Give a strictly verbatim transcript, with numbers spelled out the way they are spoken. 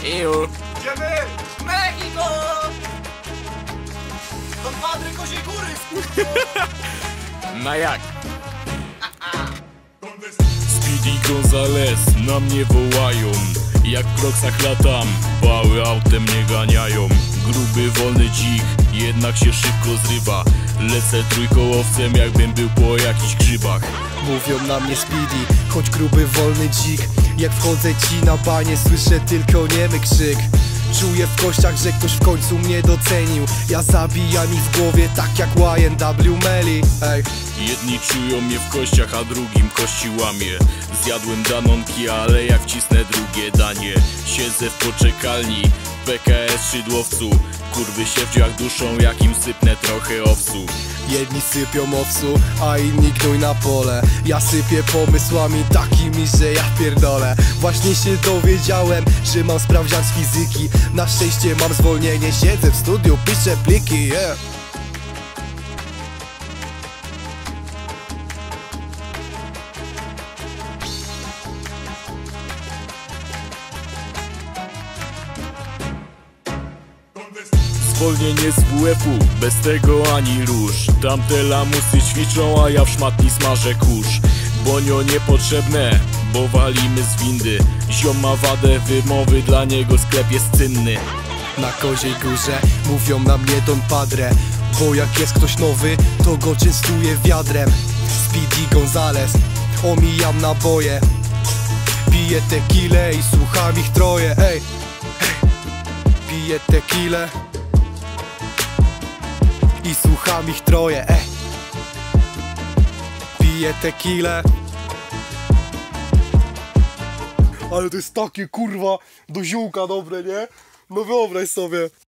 Iu. Idziemy! Mexico! Don Padre Koziej Góry, skurwo! No jak? Speedy Gonzales na mnie wołają. Jak w kroksach latam, pały autem nie ganiają. Gruby, wolny dzik, jednak się szybko zrywa. Lecę trójkołowcem, jakbym był po jakichś grzybach. Mówią na mnie Speedy, choć gruby, wolny dzik. Jak wchodzę ci na banie, słyszę tylko niemy krzyk. Czuję w kościach, że ktoś w końcu mnie docenił. Ja zabijam ich w głowie, tak jak Y N W Melly. Ej. Jedni czują mnie w kościach, a drugim kości łamie. Zjadłem danonki, ale jak wcisnę drugie danie, siedzę w poczekalni, P K S szydłowcu. Kurwy się w drzwiach duszą, jak im sypnę trochę owsu. Jedni sypią owsu, a inni gnój na pole. Ja sypię pomysłami takimi, że ja pierdolę. Właśnie się dowiedziałem, że mam sprawdzian z fizyki. Na szczęście mam zwolnienie, siedzę w studiu, piszę pliki, yeah. Zwolnienie z W F U, bez tego ani róż. Tamte lamusy ćwiczą, a ja w szmatni smażę kurz. Bonio niepotrzebne, bo walimy z windy. Ziom ma wadę wymowy, dla niego sklep jest cynny. Na Koziej Górze mówią na mnie Don Padre, bo jak jest ktoś nowy, to go częstuję wiadrem. Speedy Gonzales, omijam naboje. Piję tequilę i słucham ich troje, ej, ej. Piję tequilę i słucham ich troje, ej. Piję tequilę. Ale to jest takie kurwa do ziółka dobre, nie? No wyobraź sobie.